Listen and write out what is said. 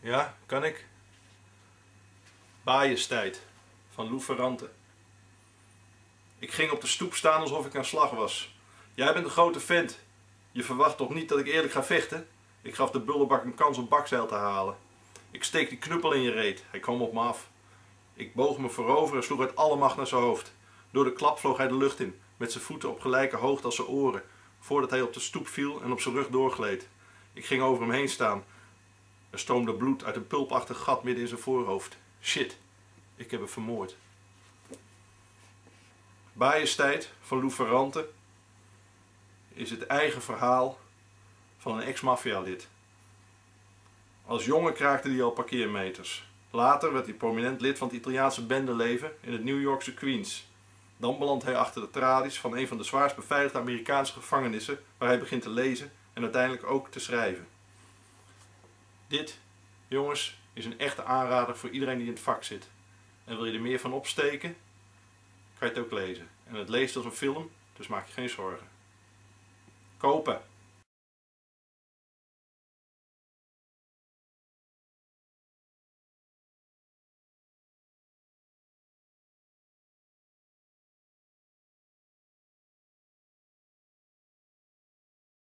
Ja, kan ik? Baaienstijd van Lou Ferrante. Ik ging op de stoep staan alsof ik aan slag was. Jij bent een grote vent. Je verwacht toch niet dat ik eerlijk ga vechten? Ik gaf de bullebak een kans om bakzeil te halen. Ik steek die knuppel in je reet. Hij kwam op me af. Ik boog me voorover en sloeg uit alle macht naar zijn hoofd. Door de klap vloog hij de lucht in, met zijn voeten op gelijke hoogte als zijn oren, voordat hij op de stoep viel en op zijn rug doorgleed. Ik ging over hem heen staan. Er stroomde bloed uit een pulpachtig gat midden in zijn voorhoofd. Shit, ik heb hem vermoord. Baaienstijd van Lou Ferrante is het eigen verhaal van een ex-maffialid. Als jongen kraakte hij al parkeermeters. Later werd hij prominent lid van het Italiaanse bendeleven in het New Yorkse Queens. Dan belandt hij achter de tralies van een van de zwaarst beveiligde Amerikaanse gevangenissen, waar hij begint te lezen en uiteindelijk ook te schrijven. Dit, jongens, is een echte aanrader voor iedereen die in het vak zit. En wil je er meer van opsteken, kan je het ook lezen. En het leest als een film, dus maak je geen zorgen. Kopen!